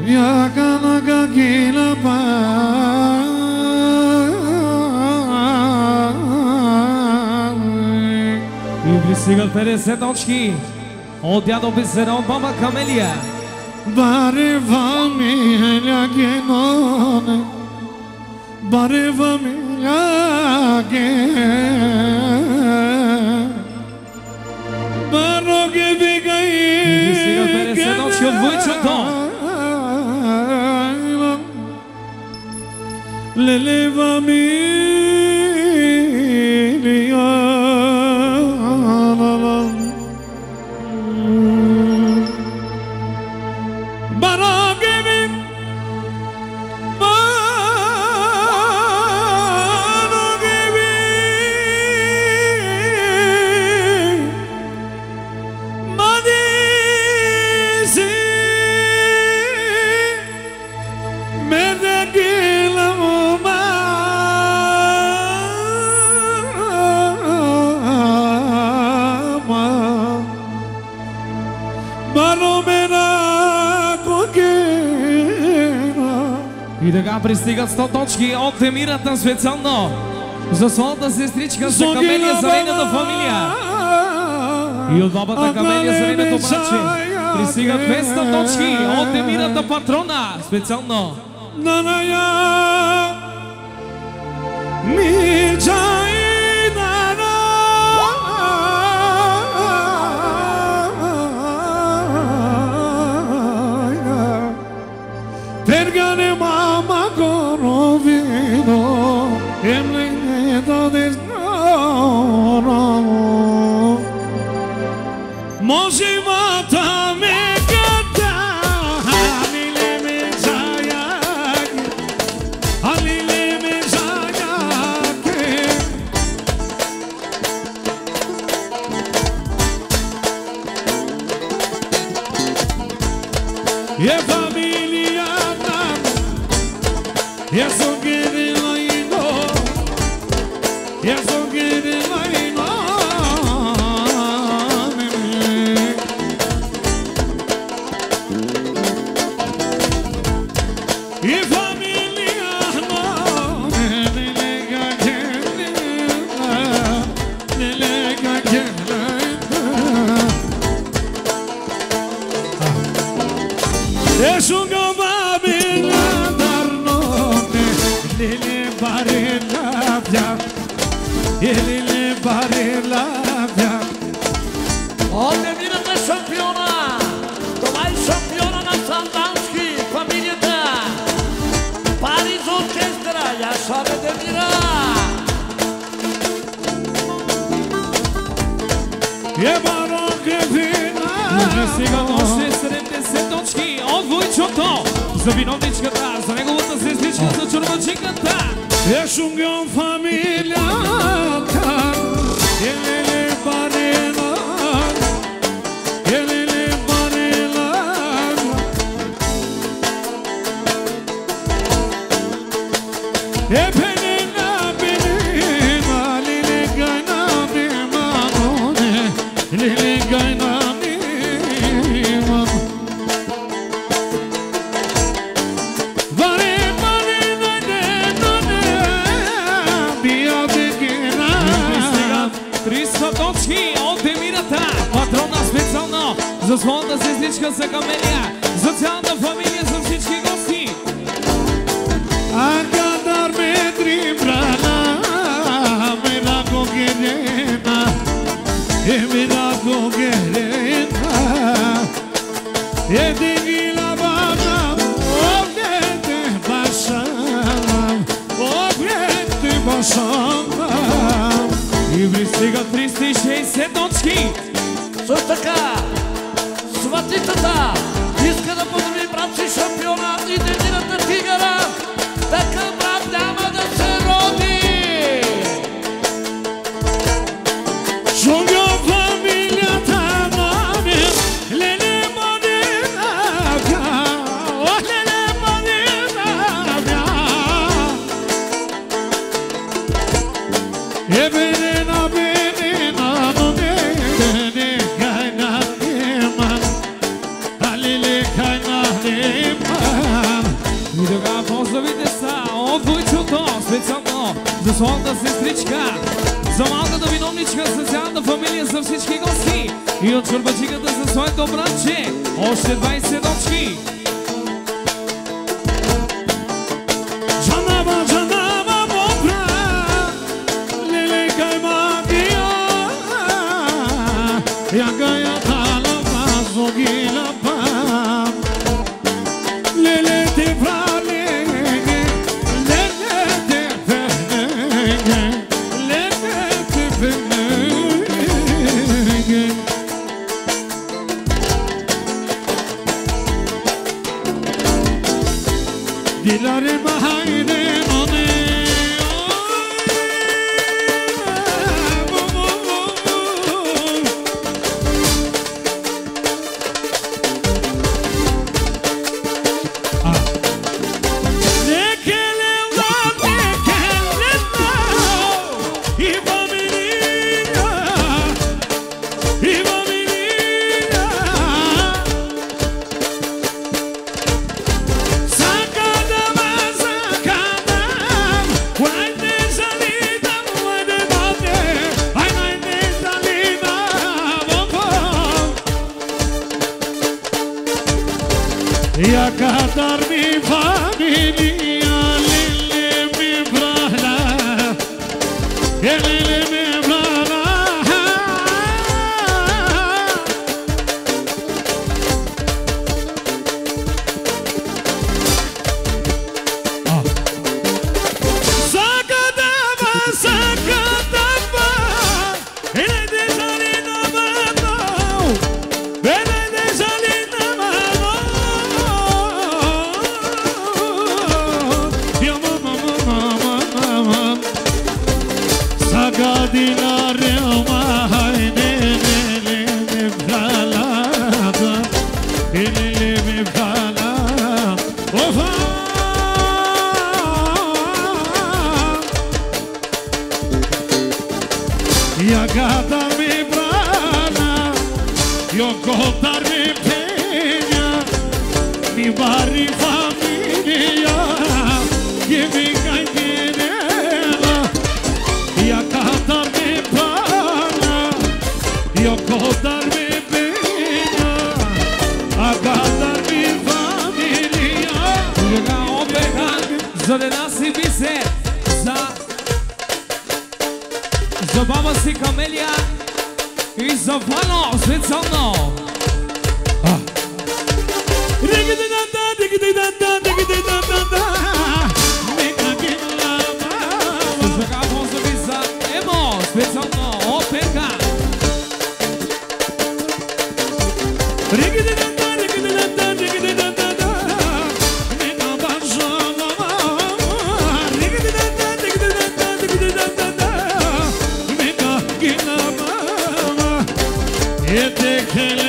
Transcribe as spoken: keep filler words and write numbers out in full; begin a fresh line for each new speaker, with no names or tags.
Ya kanaga gila pa
И пристигат петдесет очки от дядо Бисера, от баба Камелия.
Bare familja genone Bare familja gen Baro ge bigai
И пристигат петдесет очки от Войчото.
Lele familja
И така пристигат сто точки от Темирата специално за своята сестричка за Камелия, за нейната фамилия. И от бабата Камелия за нейното братче пристигат двеста точки от Темирата патрона специално.
Pergane mama corovino Emleneto desnoro Mosivata me gata Halile me zayak Halile me zayak Ye familia Yes, so get it like no. Yes, so get it like no. If familia no, nelega gela, nelega gela. Yes, so go familia. Lele bare labia, lele bare labia.
Od Temирата шампиона, това е шампиона на Сандански, фамилията. Пари за оркестъра, я шабе Темира.
Е баро гревина.
Пристигат още седемдесет точки от Войчото за виновничката, за неговата сестричка, за чорбачинката.
Е шунгон фамилията, елеле барела, елеле барела. Е пенена пенена, леле гайна беманоне, леле гайна беманоне.
триста точки от Темирата, патрона специално за своята сестричка за Камелия, за цялата фамилия, за всички гости.
Акадар метри брана, мера гогерена, е мера гогерена, е дегила бана, огнете башана, огнете башана.
И пристигат триста и шейсет точки.
Също така, сватитата иска да поздрави брат си шампиона и Темирата тигъра. Така брат няма да се роди.
Шунгьо фамилията маме, леле мадина бя, о леле мадина бя. Е бенена бенена но не не гайна нема, алеле гайна нема.
специално за своята сестричка, за малката виновничка, социалната фамилия, за всички гости и от чорбаджиката за своето братче, още двайсет дочки.
Жанава, жанава, мопра, леле кай магия, яга я талава, зогила пам, леле те пралеге, леле те пенеге, леле те пенеге. Dilare bahayde one Dekele va dekele va Iba menina Iba menina Ya kadar mi familia lili mi brahla lili mi brahla Sakadava sakadava ele desalina mano ele desalina mano Sagadilare mahayne lele me bhalada lele me bhala ofa ya gadar me brana yo godar me penya mi bari familia ye me kainela ya kadar me brana yo godar me penya a gadar me familia
Сега опеха, за да насипи се за за баба си Камелия и за Вано специално.
Digididanda, digididanda, digididanda, neka gilama.
Сега поздрави за Емо специално опеха.
Digididanda, digididanda, digididanda, neka banjama. Digididanda, digididanda, digididanda, neka gilama. Yetekele